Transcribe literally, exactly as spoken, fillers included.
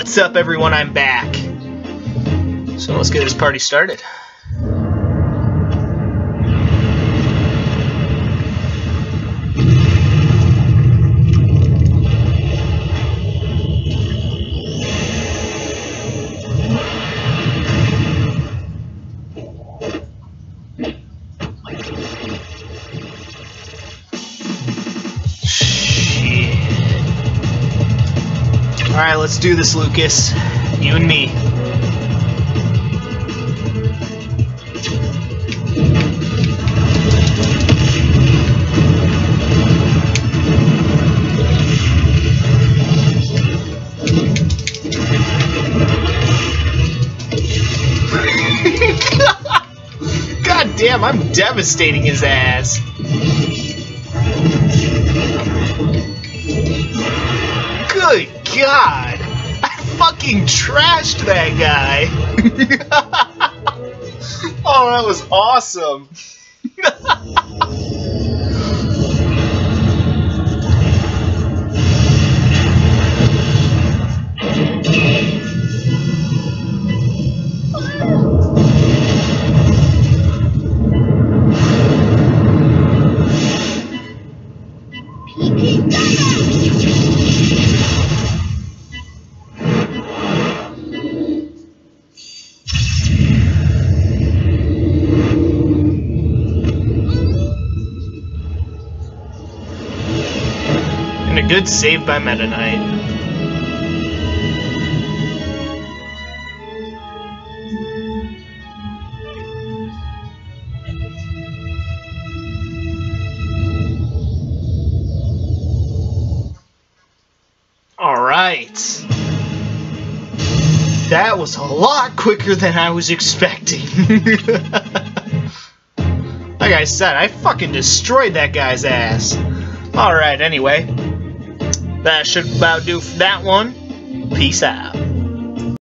What's up, everyone? I'm back. So let's get this party started. Alright, let's do this, Lucas. You and me. God damn, I'm devastating his ass. Good God! I fucking trashed that guy! Oh, that was awesome! And a good save by Meta Knight. Alright. That was a lot quicker than I was expecting. Like I said, I fucking destroyed that guy's ass. Alright, anyway. That should about do for that one. Peace out.